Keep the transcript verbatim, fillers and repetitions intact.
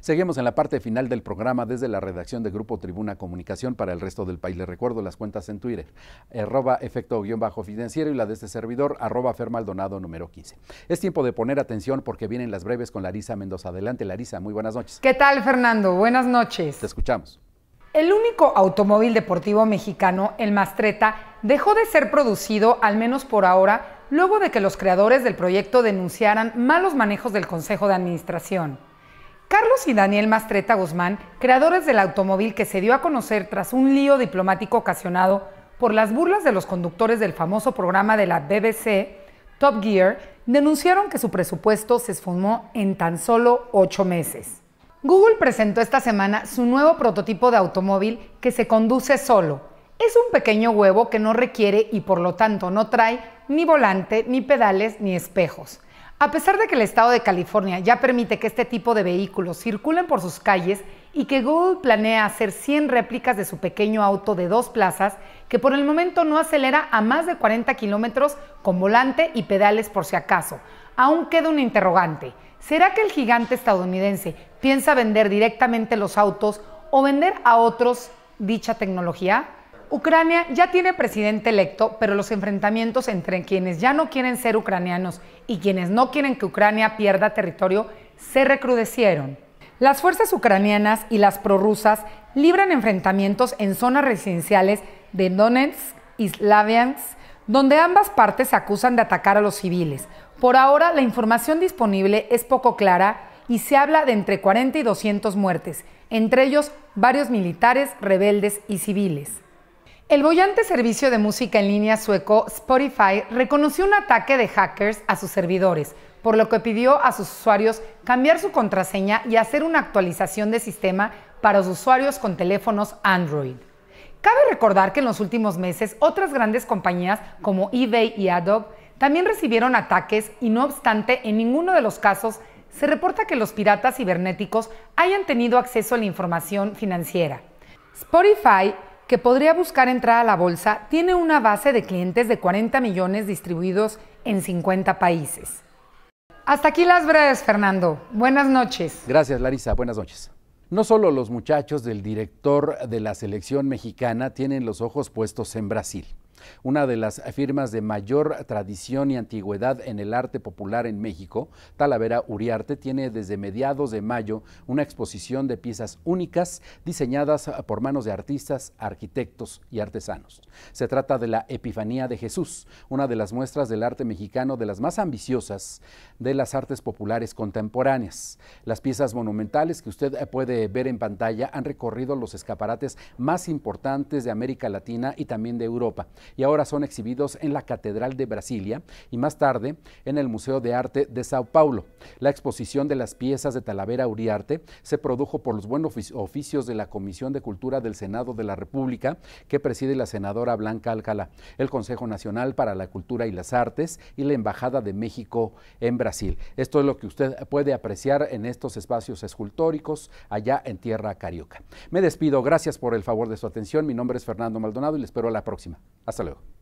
Seguimos en la parte final del programa desde la redacción de Grupo Tribuna Comunicación para el resto del país. Les recuerdo las cuentas en Twitter, arroba efecto guión bajo financiero y la de este servidor, arroba fermaldonado número quince. Es tiempo de poner atención porque vienen las breves con Larisa Mendoza. Adelante, Larisa, muy buenas noches. ¿Qué tal, Fernando? Buenas noches. Te escuchamos. El único automóvil deportivo mexicano, el Mastretta, dejó de ser producido, al menos por ahora, luego de que los creadores del proyecto denunciaran malos manejos del Consejo de Administración. Carlos y Daniel Mastretta Guzmán, creadores del automóvil que se dio a conocer tras un lío diplomático ocasionado por las burlas de los conductores del famoso programa de la B B C, Top Gear, denunciaron que su presupuesto se esfumó en tan solo ocho meses. Google presentó esta semana su nuevo prototipo de automóvil que se conduce solo. Es un pequeño huevo que no requiere y por lo tanto no trae ni volante, ni pedales, ni espejos. A pesar de que el estado de California ya permite que este tipo de vehículos circulen por sus calles y que Google planea hacer cien réplicas de su pequeño auto de dos plazas, que por el momento no acelera a más de cuarenta kilómetros con volante y pedales por si acaso, aún queda un interrogante. ¿Será que el gigante estadounidense piensa vender directamente los autos o vender a otros dicha tecnología? Ucrania ya tiene presidente electo, pero los enfrentamientos entre quienes ya no quieren ser ucranianos y quienes no quieren que Ucrania pierda territorio se recrudecieron. Las fuerzas ucranianas y las prorrusas libran enfrentamientos en zonas residenciales de Donetsk y Slaviansk, donde ambas partes se acusan de atacar a los civiles. Por ahora, la información disponible es poco clara y se habla de entre cuarenta y doscientas muertes, entre ellos varios militares, rebeldes y civiles. El boyante servicio de música en línea sueco Spotify reconoció un ataque de hackers a sus servidores, por lo que pidió a sus usuarios cambiar su contraseña y hacer una actualización de sistema para los usuarios con teléfonos Android. Cabe recordar que en los últimos meses otras grandes compañías como eBay y Adobe también recibieron ataques y no obstante en ninguno de los casos se reporta que los piratas cibernéticos hayan tenido acceso a la información financiera. Spotify, que podría buscar entrar a la bolsa, tiene una base de clientes de cuarenta millones distribuidos en cincuenta países. Hasta aquí las breves, Fernando. Buenas noches. Gracias, Larisa. Buenas noches. No solo los muchachos del director de la selección mexicana tienen los ojos puestos en Brasil. Una de las firmas de mayor tradición y antigüedad en el arte popular en México, Talavera Uriarte, tiene desde mediados de mayo una exposición de piezas únicas diseñadas por manos de artistas, arquitectos y artesanos. Se trata de la Epifanía de Jesús, una de las muestras del arte mexicano de las más ambiciosas de las artes populares contemporáneas. Las piezas monumentales que usted puede ver en pantalla han recorrido los escaparates más importantes de América Latina y también de Europa, y ahora son exhibidos en la Catedral de Brasilia y más tarde en el Museo de Arte de Sao Paulo. La exposición de las piezas de Talavera Uriarte se produjo por los buenos oficios de la Comisión de Cultura del Senado de la República, que preside la senadora Blanca Alcalá, el Consejo Nacional para la Cultura y las Artes y la Embajada de México en Brasil. Esto es lo que usted puede apreciar en estos espacios escultóricos allá en tierra carioca. Me despido, gracias por el favor de su atención. Mi nombre es Fernando Maldonado y le espero a la próxima. Hasta luego.